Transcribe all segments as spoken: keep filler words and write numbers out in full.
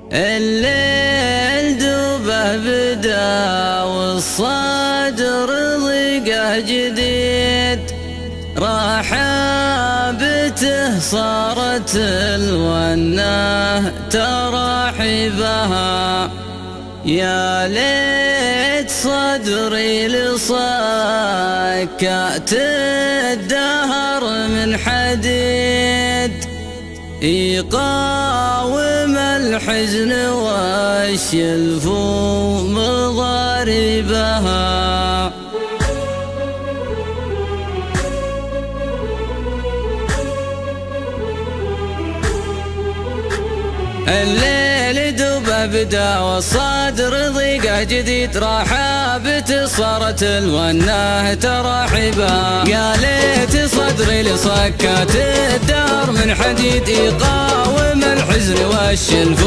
الليل دوبه بدا والصدر ضيقه جديد، رحابته صارت الونه ترحبها. يا ليت صدري لصكات الدهر من حديد، يقاوم الحزن والشلف مضاربها. الليل دوبه بدا والصدر ضيقه جديد، رحابته صارت الونه ترحبها. يا ليت صدري لصكات الدهر من حديد، يقاوم الحزن والشلف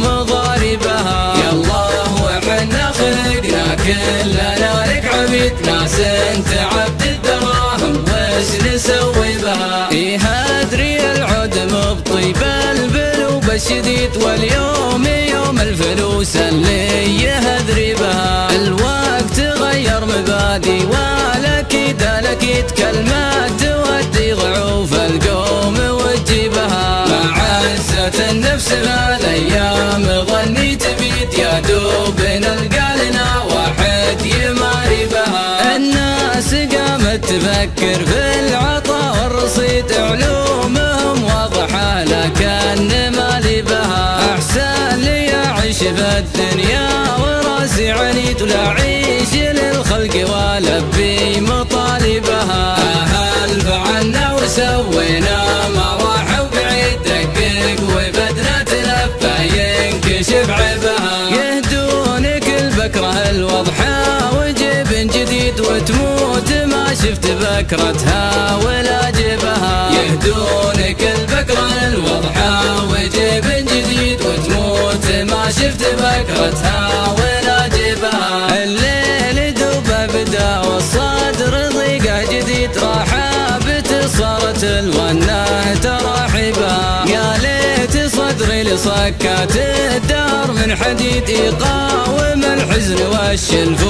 مضاربها. يا الله وحنا خلقنا كلنا لك عبيد، ناس انت عبد الدراهم وش نسوي بها. إيه ادري العود مبطي بالبلوب الشديد، واليوم يوم الفلوس اللي يهذري بها. الوقت غير مبادئ والاكيد الاكيد، كلمة تودي ضعوف القوم وتجيبها. مع عزة النفس هالايام ظني تبيد، يا دوب نلقى لنا واحد يماري بها. الناس قامت تفكر في العطا والرصيد، علومهم واضحة لكن مالي بها. أحسن لي أعيش في الدنيا وراسي عنيد، ولا أعيش للخلق ولبي مطالبها. أهل فعلنا وسوينا ما راحوا بعيد، دقق وبدنا تلفى ينكشف عيبها. يهدونك البكرة الوضحى وجيب جديد، وتموت ما شفت بكرتها ولا جيبها. يهدونك البكرة الوضحى وجيب جديد، وتموت ما شفت بكرتها ولا جيبها. الليل دوبه بدا والصدر ضيقه جديد، رحابته صارت الونه ترحبها. يا ليت صدري لصكات الدهر من حديد، يقاوم الحزن والشلف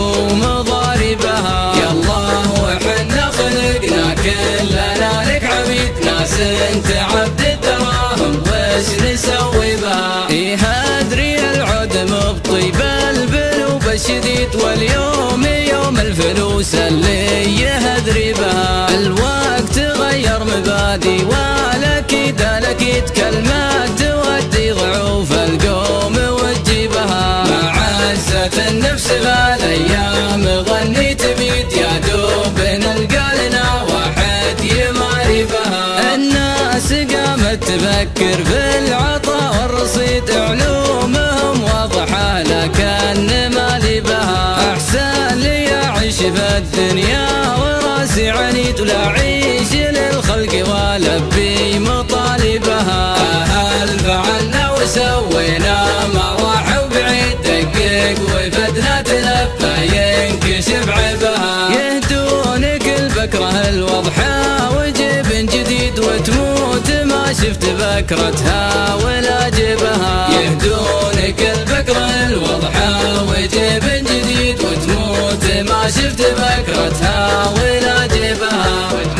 مضاربها. يا الله وحنا خلقنا كلنا لك عبيد، ناس انت عبد الدراهم وش نسوي بها. إيه ادري العود مبطي بالبلوب الشديد، واليوم يوم الفلوس اللي يهذري بها. الوقت غير مبادئ والاكيد الاكيد، كلمة تودي ضعوف القوم وتجيبها. مع عزة النفس هالايام ظني تبيد، يا دوب نلقى لنا واحد يماري بها. الناس قامت تفكر في العطا والرصيد، علومهم واضحة لكن مالي بها. أحسن لي أعيش في الدنيا وراسي عنيد، ولا أعيش للخلق ولبي مطالبها. أهل فعلنا وسوينا ما راحوا بعيد، دقق وفدنا تلفى ينكشف عيبها. يهدونك البكرة الوضحى وجيب جديد، وتموت ما شفت بكرتها ولا جيبها. يهدونك البكرة الوضحى وجيب جديد، وتموت ما شفت بكرتها ولا جيبها.